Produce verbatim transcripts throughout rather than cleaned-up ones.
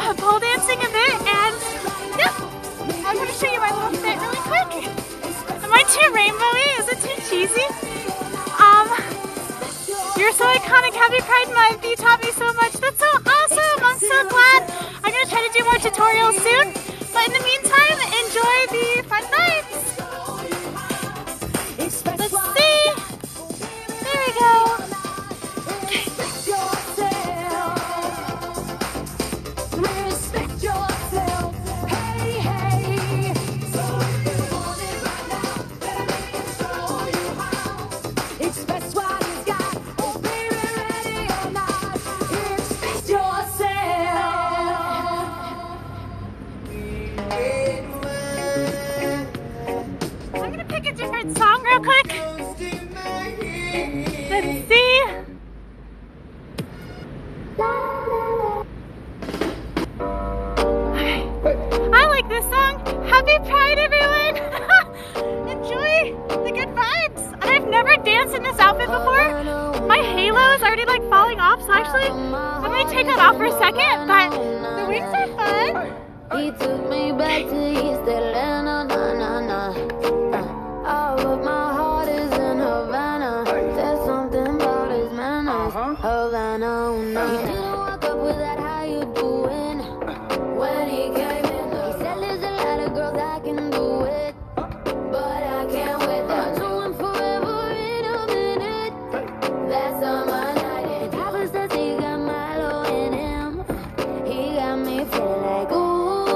pole dancing a bit, and yeah, I'm going to show you my little fit really quick. Am I too rainbowy? Is it too cheesy? Um, you're so iconic. Happy Pride Month. You taught me so much. That's so awesome. I'm so glad. I'm going to try to do more tutorials soon. But in the meantime, enjoy the fun vibes. Let's see. There we go. Song real quick. Let's see. Okay. I like this song. Happy Pride, everyone. Enjoy the good vibes. And I've never danced in this outfit before. My halo is already like falling off, so actually I'm gonna take that off for a second, but the wings are fun. He took me back to East Atlanta, na na na. All of my heart is in Havana. There's something about his manners. Havana, oh no. He didn't walk up with that, how you doing? When he came in, he said there's a lot of girls I can do it, but I can't wait. I'll do him forever in a minute. That's on my night. And Papa says he got Milo in him. He got me feeling like ooh.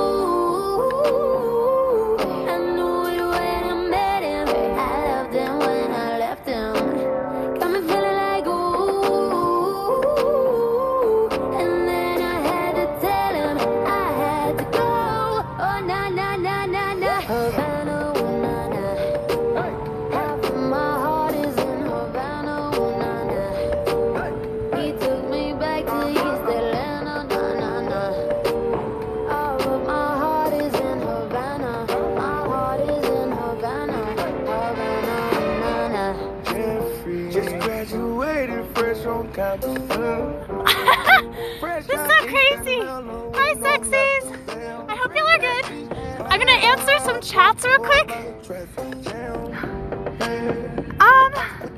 This is so crazy. Hi, sexies. I hope y'all are good. I'm gonna answer some chats real quick. Um,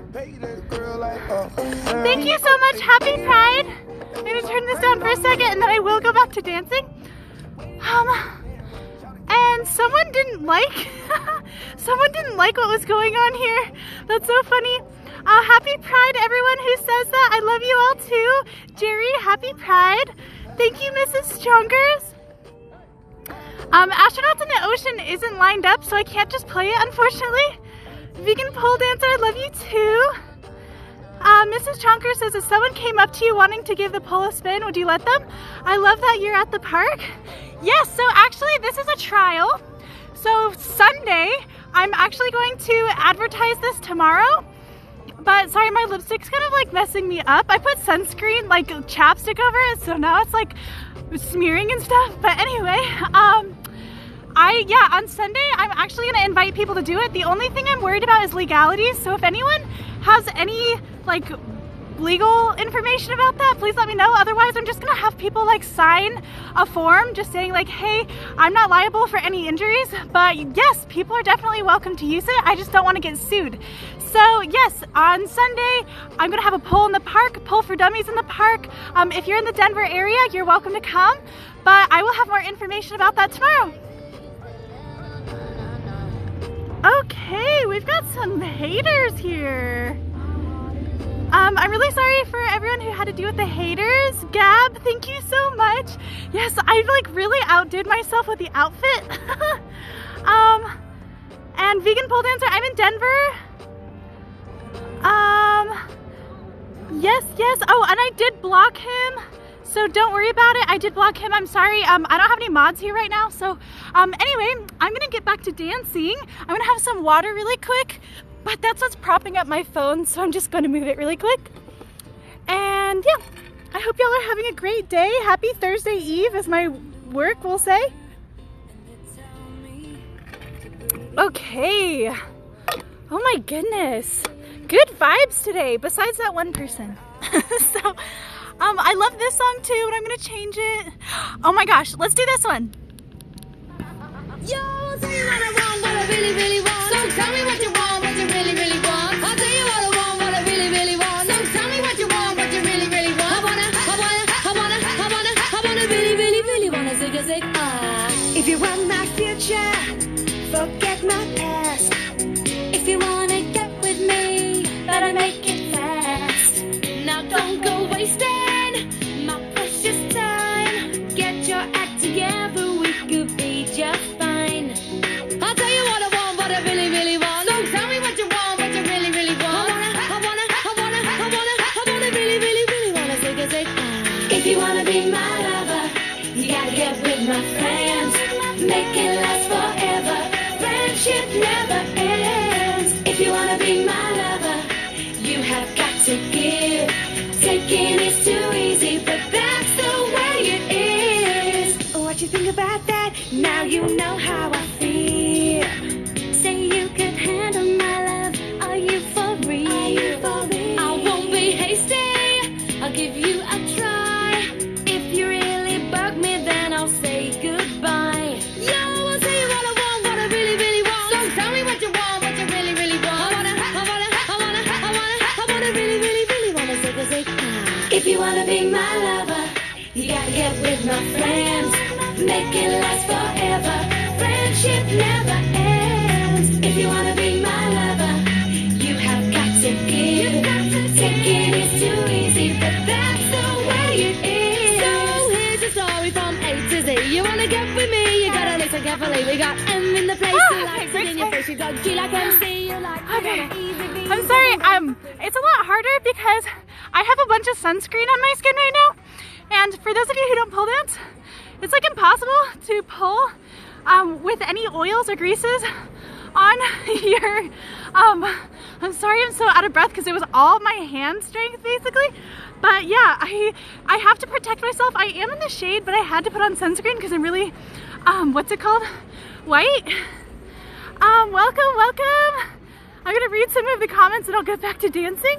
thank you so much. Happy Pride. I'm gonna turn this down for a second, and then I will go back to dancing. Um, and someone didn't like. someone didn't like what was going on here. That's so funny. Uh, happy Pride, everyone who says that. I love you all too. Jerry, happy Pride. Thank you, Missus Strongers. Um, Astronauts in the Ocean isn't lined up, so I can't just play it, unfortunately. Vegan Pole Dancer, I love you too. Uh, Missus Chonker says, if someone came up to you wanting to give the pole a spin, would you let them? I love that you're at the park. Yes, so actually this is a trial. So Sunday, I'm actually going to advertise this tomorrow. But sorry, my lipstick's kind of like messing me up. I put sunscreen, like chapstick over it, so now it's like smearing and stuff. But anyway, um, I, yeah, on Sunday, I'm actually gonna invite people to do it. The only thing I'm worried about is legalities. So if anyone has any like legal information about that, please let me know. Otherwise, I'm just gonna have people like sign a form just saying like, hey, I'm not liable for any injuries, but yes, people are definitely welcome to use it. I just don't wanna get sued. So yes, on Sunday, I'm gonna have a pole in the park, Pole for Dummies in the park. Um, if you're in the Denver area, you're welcome to come, but I will have more information about that tomorrow. Okay, we've got some haters here. Um, I'm really sorry for everyone who had to deal with the haters. Gab, thank you so much. Yes, I like really outdid myself with the outfit. um, and Vegan Pole Dancer, I'm in Denver. Um, yes, yes. Oh, and I did block him, so don't worry about it. I did block him. I'm sorry. Um, I don't have any mods here right now. So, um, anyway, I'm gonna get back to dancing. I'm gonna have some water really quick, but that's what's propping up my phone, so I'm just gonna move it really quick. And yeah, I hope y'all are having a great day. Happy Thursday Eve, as my work will say. Okay. Oh my goodness. Good vibes today, besides that one person. So, Um, I love this song too, but I'm gonna change it. Oh my gosh, let's do this one. Yo, I'll tell you what I want, what I really, really want. So tell me what you want, what you really, really want. I'll tell you what I want, what I really, really want. So tell me what you want, what you really, really want. I wanna, I wanna, I wanna, I wanna, I wanna really, really, really wanna zig a zig ah. If you want my future, forget my past. If you wanna get with me, better make it fast. Now don't go wasting my precious time. Get your act together, we could be just fine. I'll tell you what I want, what I really, really want. So tell me what you want, what you really, really want. I wanna, I wanna, I wanna, I wanna, I wanna really, really, really wanna zig a zig ah. If you wanna be my lover, you gotta get with my friends. Make it last forever. Friendship never ends. If you wanna be my lover, you have got to give. Taking is too easy, but that's the way it is. What you think about that? Now you know how I feel. Say you could handle my love. Are you for real? Are you for real? I won't be hasty. I'll give you a try. If you really bug me, then I'll say goodbye. Yo, I'll tell you what I want, what I really, really want. So tell me what you want, what you really, really want. I wanna, I wanna, I wanna, I wanna, I wanna really, really, really wanna zig a zig ah. If you wanna be my lover, you gotta get with my friends. Make it last forever. Friendship never ends. If you wanna be my lover, you have got to give. Taking is too easy, but that's the way it is. So here's a story from A to Z. You wanna get with me, you gotta listen carefully. We got M in the place, Ah, you like okay, it in your face. You got G like M C, you like Okay. easy. I'm sorry, um, it's a lot harder because I have a bunch of sunscreen on my skin right now. And for those of you who don't pole dance, it's like impossible to pull um, with any oils or greases on your, um, I'm sorry I'm so out of breath because it was all my hand strength basically. But yeah, I, I have to protect myself. I am in the shade, but I had to put on sunscreen because I'm really, um, what's it called? White. Um, welcome, welcome. I'm gonna read some of the comments and I'll get back to dancing.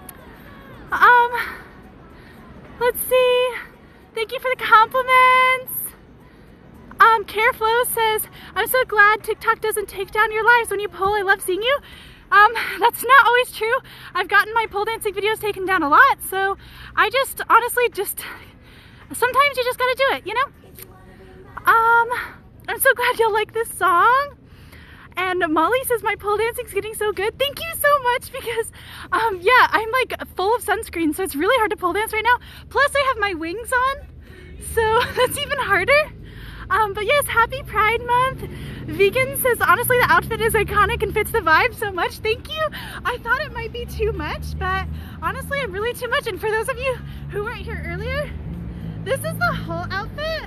Um, let's see. Thank you for the compliments. Um, Careflow says, I'm so glad TikTok doesn't take down your lives when you pole. I love seeing you. Um, that's not always true. I've gotten my pole dancing videos taken down a lot, so I just, honestly, just, sometimes you just gotta do it, you know? Um, I'm so glad you'll like this song. And Molly says my pole dancing's getting so good. Thank you so much because, um, yeah, I'm like full of sunscreen, so it's really hard to pole dance right now. Plus I have my wings on, so that's even harder. Um, but yes, happy Pride Month. Vegan says, honestly, the outfit is iconic and fits the vibe so much. Thank you. I thought it might be too much, but honestly, I'm really too much. And for those of you who weren't here earlier, this is the whole outfit.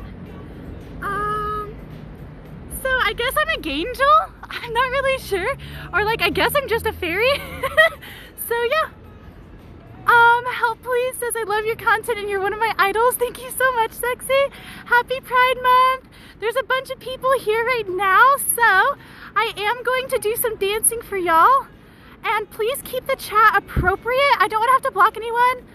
Um, so I guess I'm a angel. I'm not really sure. Or like, I guess I'm just a fairy. So yeah. Um, Help Please says, I love your content and you're one of my idols. Thank you so much, Sexy. Happy Pride Month. There's a bunch of people here right now, so I am going to do some dancing for y'all. And please keep the chat appropriate. I don't want to have to block anyone.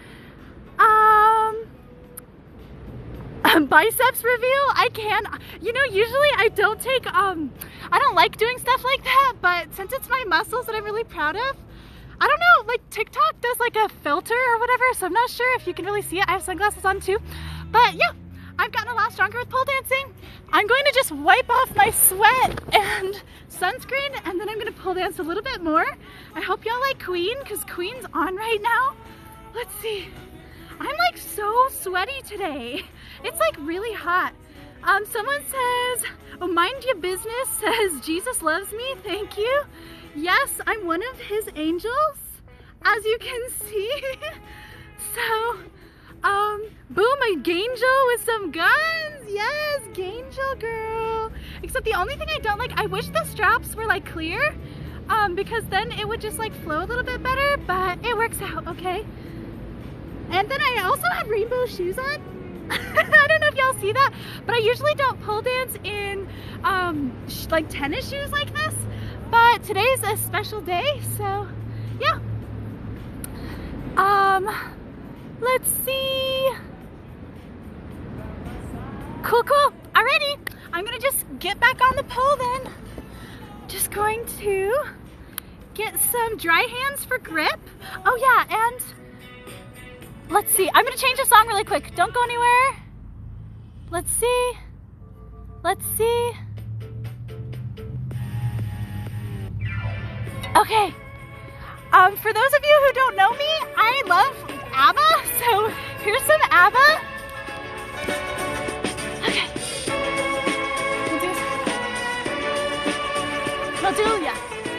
Um, biceps reveal, I can. You know, usually I don't take, um, I don't like doing stuff like that, but since it's my muscles that I'm really proud of, I don't know, like TikTok does like a filter or whatever, so I'm not sure if you can really see it. I have sunglasses on too. But yeah, I've gotten a lot stronger with pole dancing. I'm going to just wipe off my sweat and sunscreen, and then I'm gonna pole dance a little bit more. I hope y'all like Queen, because Queen's on right now. Let's see. I'm like so sweaty today. It's like really hot. Um, someone says, oh, mind your business, says Jesus loves me, thank you. Yes, I'm one of his angels, as you can see. So, um, boom, a Gangel with some guns. Yes, Gangel girl. Except the only thing I don't like, I wish the straps were like clear, um, because then it would just like flow a little bit better, but it works out, okay? And then I also had rainbow shoes on. I don't know if y'all see that, but I usually don't pole dance in um, sh like tennis shoes like this. But today's a special day, so yeah. Um, Let's see. Cool, cool. Alrighty. I'm gonna just get back on the pole then. Just going to get some dry hands for grip. Oh yeah, and let's see. I'm gonna change the song really quick. Don't go anywhere. Let's see. Let's see. Okay. Um, for those of you who don't know me, I love ABBA. So here's some ABBA. Okay. We'll do, we'll do, yeah.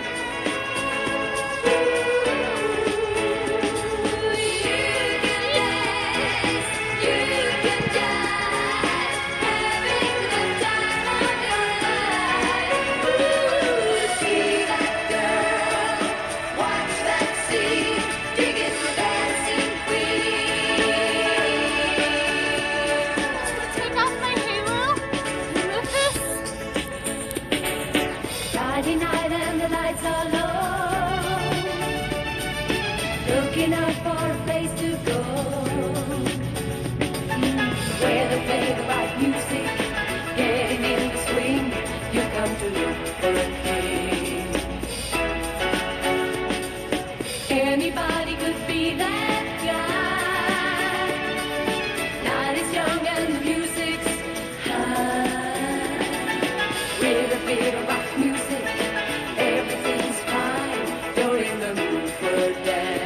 Looking out for a place to go, where they play the right music, getting in the swing. You come to look for a king. Anybody could be that guy. Night is young and the music's high. With a bit of rock music, everything's fine. You're in the mood for a dance.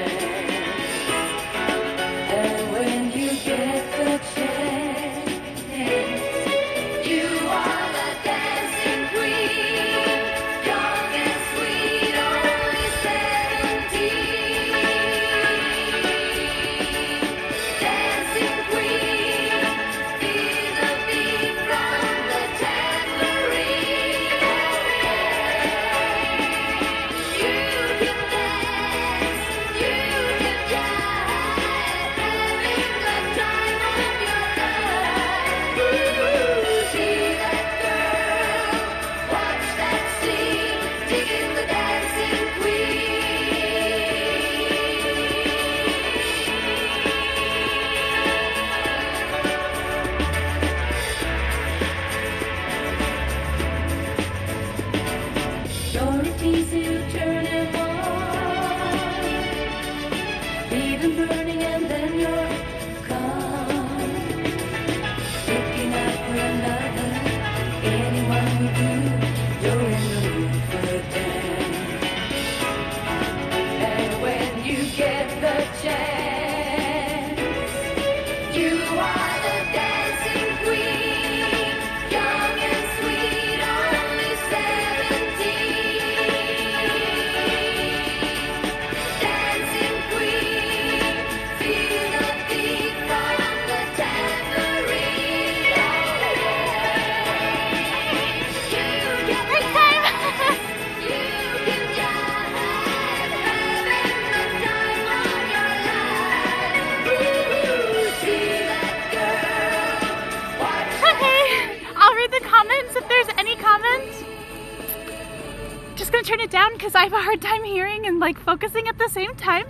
Turn it down because I have a hard time hearing and like focusing at the same time.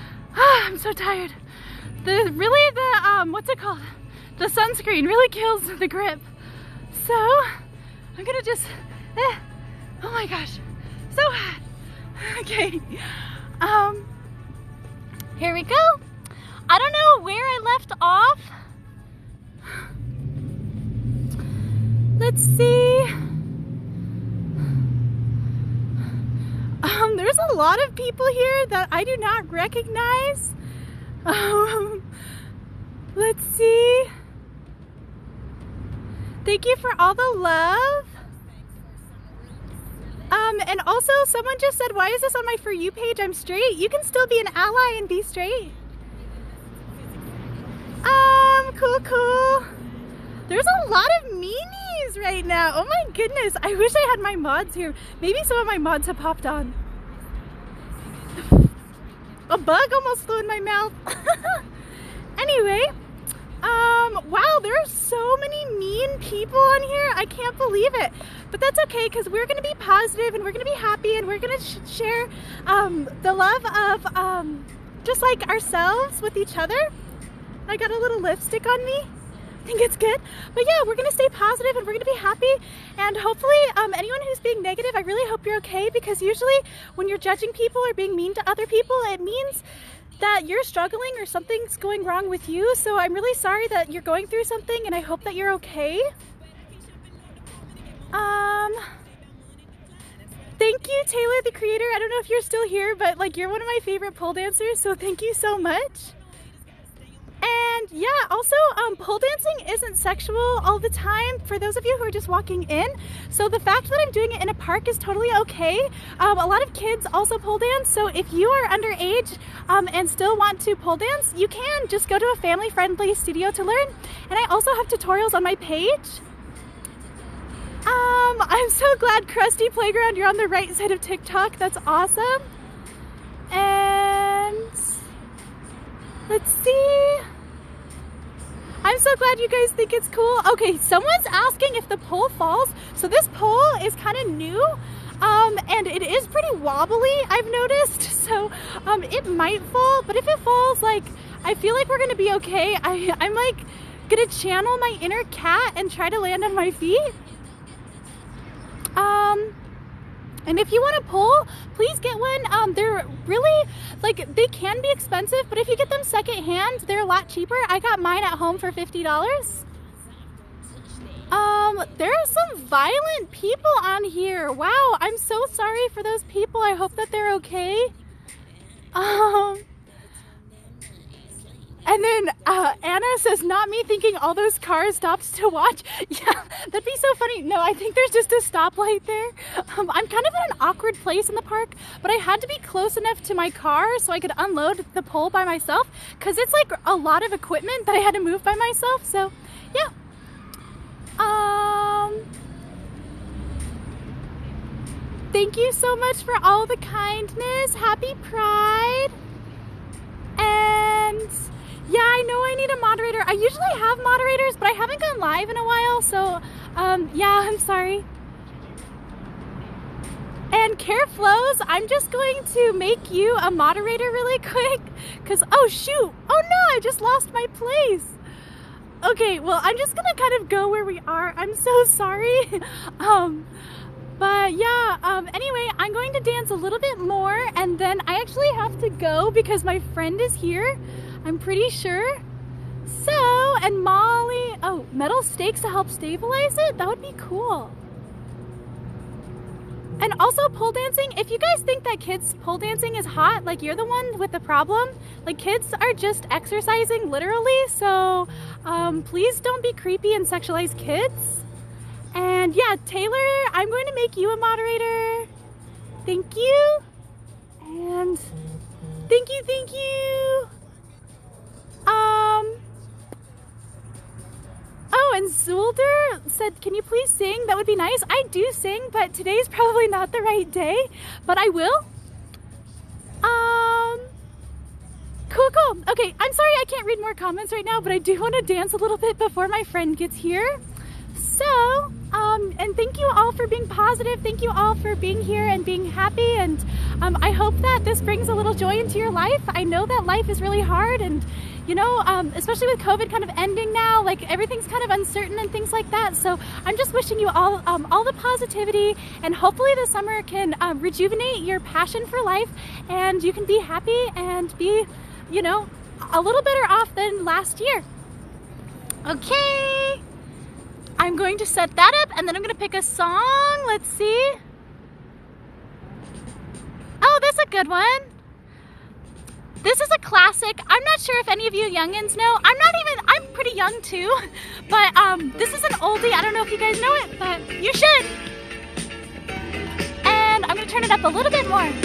Ah, I'm so tired. The really the um what's it called? The sunscreen really kills the grip. So I'm gonna just eh, oh my gosh, so hot. Okay. Um here we go. I don't know where I left off. Let's see. Um, there's a lot of people here that I do not recognize. Um, let's see. Thank you for all the love. Um, and also someone just said, why is this on my For You page? I'm straight. You can still be an ally and be straight. Um, cool, cool. There's a lot of meanies right now. Oh my goodness. I wish I had my mods here. Maybe some of my mods have popped on. A bug almost flew in my mouth. Anyway, um, wow, there are so many mean people on here. I can't believe it. But that's okay, because we're going to be positive and we're going to be happy and we're going to sh share um, the love of um, just like ourselves with each other. I got a little lipstick on me. I think it's good. But yeah, we're gonna stay positive and we're gonna be happy. And hopefully um, anyone who's being negative, I really hope you're okay, because usually when you're judging people or being mean to other people, it means that you're struggling or something's going wrong with you. So I'm really sorry that you're going through something, and I hope that you're okay. Um, thank you, Taylor, the creator. I don't know if you're still here, but like, you're one of my favorite pole dancers, so thank you so much. And yeah, also um, pole dancing isn't sexual all the time for those of you who are just walking in. So the fact that I'm doing it in a park is totally okay. Um, a lot of kids also pole dance, so if you are underage um, and still want to pole dance, you can just go to a family-friendly studio to learn. And I also have tutorials on my page. Um, I'm so glad, Krusty Playground, you're on the right side of TikTok. That's awesome. And let's see. I'm so glad you guys think it's cool. Okay, someone's asking if the pole falls. So this pole is kind of new, um, and it is pretty wobbly, I've noticed. So um, it might fall, but if it falls, like, I feel like we're gonna be okay. I, I'm like gonna channel my inner cat and try to land on my feet. Um, And if you want a pole, please get one. Um, they're really, like, they can be expensive, but if you get them secondhand, they're a lot cheaper. I got mine at home for fifty dollars. Um, there are some violent people on here. Wow, I'm so sorry for those people. I hope that they're okay. Um... And then uh, Anna says, not me thinking all those cars stopped to watch. Yeah, that'd be so funny. No, I think there's just a stoplight there. Um, I'm kind of in an awkward place in the park, but I had to be close enough to my car so I could unload the pole by myself, because it's like a lot of equipment that I had to move by myself. So, yeah. Um, thank you so much for all the kindness. Happy Pride. And yeah, I know I need a moderator. I usually have moderators, but I haven't gone live in a while, so um, yeah, I'm sorry. And Care Flows, I'm just going to make you a moderator really quick, because, oh shoot, oh no, I just lost my place. Okay, well, I'm just gonna kind of go where we are. I'm so sorry. um, But yeah, um, anyway, I'm going to dance a little bit more, and then I actually have to go because my friend is here, I'm pretty sure. So, and Molly, oh, metal stakes to help stabilize it? That would be cool. And also pole dancing, if you guys think that kids pole dancing is hot, like you're the one with the problem, like kids are just exercising literally, so um, please don't be creepy and sexualize kids. And yeah, Taylor, I'm going to make you a moderator. Thank you. And thank you, thank you. Um, oh, and Zulder said, can you please sing? That would be nice. I do sing, but today's probably not the right day, but I will. Um, cool, cool. Okay, I'm sorry I can't read more comments right now, but I do want to dance a little bit before my friend gets here. So, um, and thank you all for being positive. Thank you all for being here and being happy. And um, I hope that this brings a little joy into your life. I know that life is really hard, and you know, um, especially with COVID kind of ending now, like everything's kind of uncertain and things like that. So I'm just wishing you all um, all the positivity, and hopefully the summer can um, rejuvenate your passion for life, and you can be happy and be, you know, a little better off than last year. Okay. I'm going to set that up, and then I'm going to pick a song. Let's see. Oh, that's a good one. This is a classic. I'm not sure if any of you youngins know. I'm not even, I'm pretty young too, but um, this is an oldie. I don't know if you guys know it, but you should. And I'm going to turn it up a little bit more.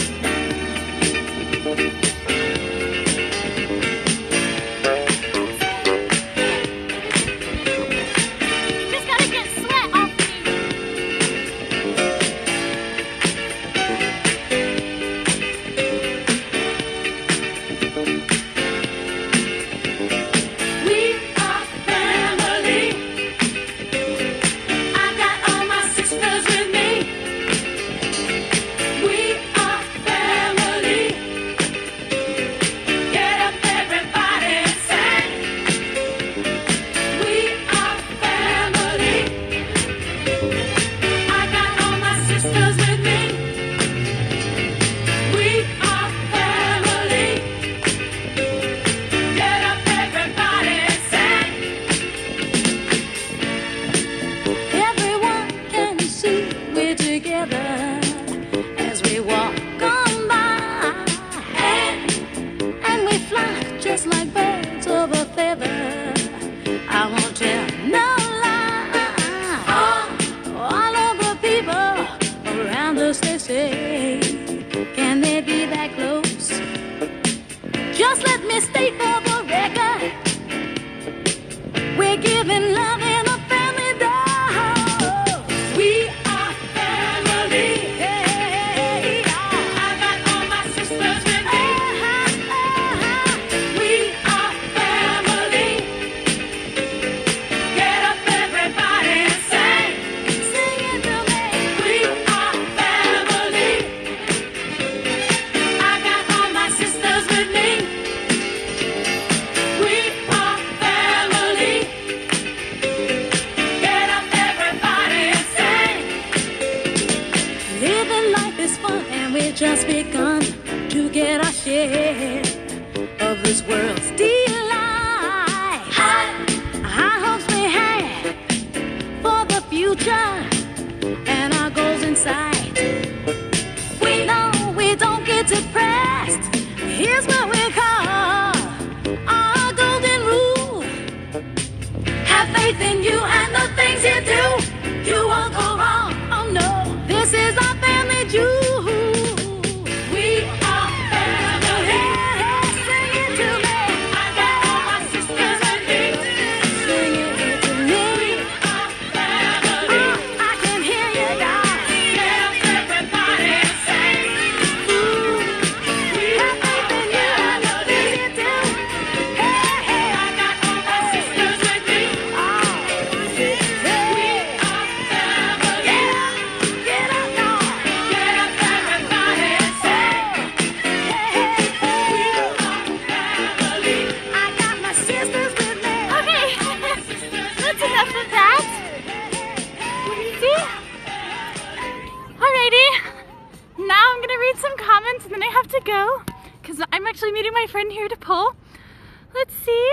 just begun to get our share of this world's delight. High, high hopes we had for the future and our goals in sight. We know we don't get depressed. Here's what we call our golden rule. Have faith in you and the things you do. You won't go wrong. Oh no, this is our family jewel. We are family. Sing it to me. I got all my sisters with me. Sing it to me. We are family. Oh, I can hear you, darling. Let everybody sing. Ooh, we have faith in you and the things you do. Hey, hey, I got all my sisters with me. Oh, hey. We are family. Get up, get up, y'all. Get up, everybody, and sing. Hey, hey, we are family. I got my sisters with me. Okay, that's enough of that. See? Alrighty, now I'm gonna read some comments and then I have to go because I'm actually meeting my friend here to pull. Let's see.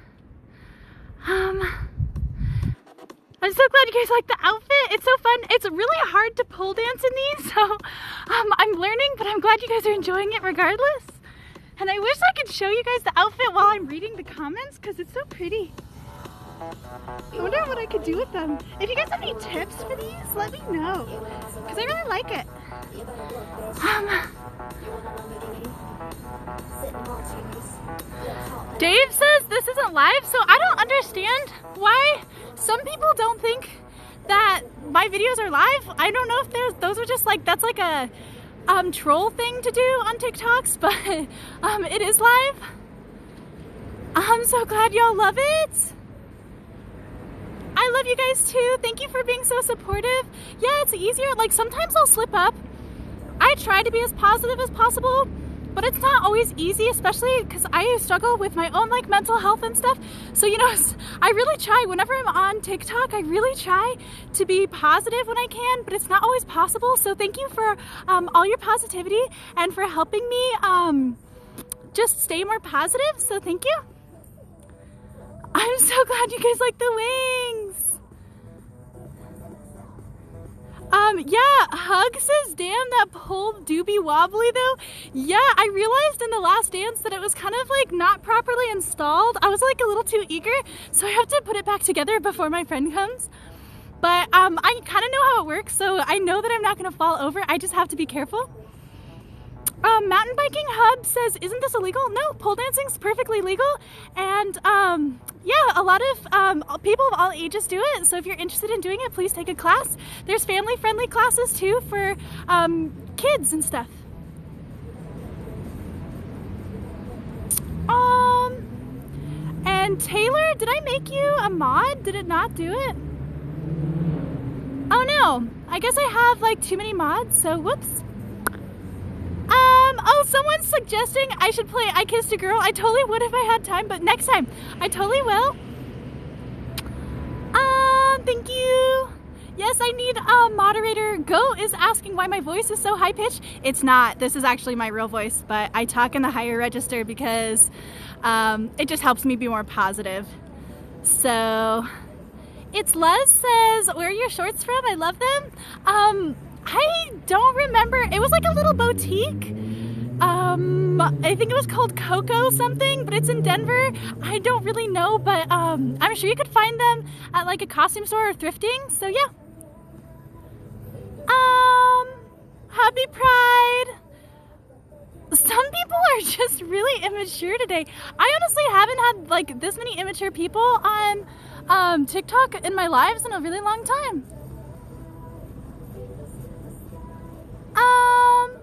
Um, I'm so glad you guys like the outfit. It's so fun. It's really hard to pole dance in these, so um, I'm learning, but I'm glad you guys are enjoying it regardless. And I wish I could show you guys the outfit while I'm reading the comments because it's so pretty. I wonder what I could do with them. If you guys have any tips for these, let me know because I really like it. Um, Dave says this isn't live, so I don't understand why some people don't think that my videos are live. I don't know if there's those are just like that's like a um, troll thing to do on TikToks, but um, it is live. I'm so glad y'all love it. I love you guys too. Thank you for being so supportive. Yeah, it's easier. Like sometimes I'll slip up. I try to be as positive as possible, but it's not always easy, especially because I struggle with my own like mental health and stuff. So, you know, I really try whenever I'm on TikTok, I really try to be positive when I can, but it's not always possible. So thank you for um, all your positivity and for helping me um, just stay more positive. So thank you. I'm so glad you guys like the wings. Um, yeah, Hug says, damn, that pole do be wobbly though. Yeah, I realized in the last dance that it was kind of like not properly installed. I was like a little too eager, so I have to put it back together before my friend comes. But um, I kind of know how it works, so I know that I'm not gonna fall over. I just have to be careful. Um, Mountain Biking Hub says, isn't this illegal? No, pole dancing's perfectly legal. And um, yeah, a lot of um, people of all ages do it. So if you're interested in doing it, please take a class. There's family-friendly classes too for um, kids and stuff. Um, and Taylor, did I make you a mod? Did it not do it? Oh no, I guess I have like too many mods, so whoops. Um, oh, someone's suggesting I should play I Kissed a Girl. I totally would if I had time, but next time. I totally will. Um, thank you. Yes, I need a moderator. Go is asking why my voice is so high-pitched. It's not. This is actually my real voice, but I talk in the higher register because um, it just helps me be more positive. So, it's Luz says, where are your shorts from? I love them. Um... I don't remember. It was like a little boutique. Um, I think it was called Coco something, but it's in Denver. I don't really know, but um, I'm sure you could find them at like a costume store or thrifting. So yeah. Um, happy Pride. Some people are just really immature today. I honestly haven't had like this many immature people on um, TikTok in my lives in a really long time. Um,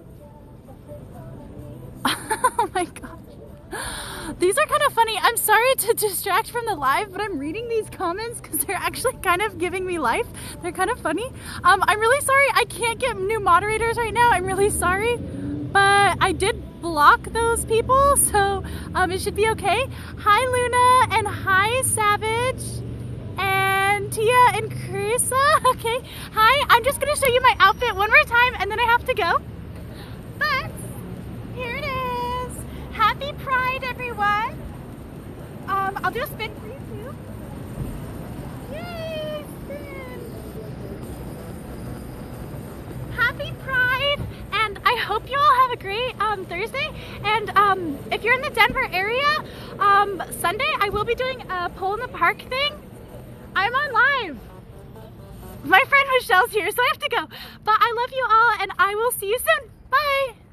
oh my gosh. These are kind of funny. I'm sorry to distract from the live, but I'm reading these comments because they're actually kind of giving me life. They're kind of funny. Um, I'm really sorry I can't get new moderators right now. I'm really sorry, but I did block those people, so um, it should be okay. Hi Luna and hi Savage. And Tia and Carissa, okay. Hi, I'm just gonna show you my outfit one more time and then I have to go. everyone. Um, I'll do a spin for you too. Yay, spin. Happy Pride, and I hope you all have a great um, Thursday. And um, if you're in the Denver area, um, Sunday I will be doing a pole in the park thing. I'm on live. My friend Michelle's here, so I have to go. But I love you all, and I will see you soon. Bye.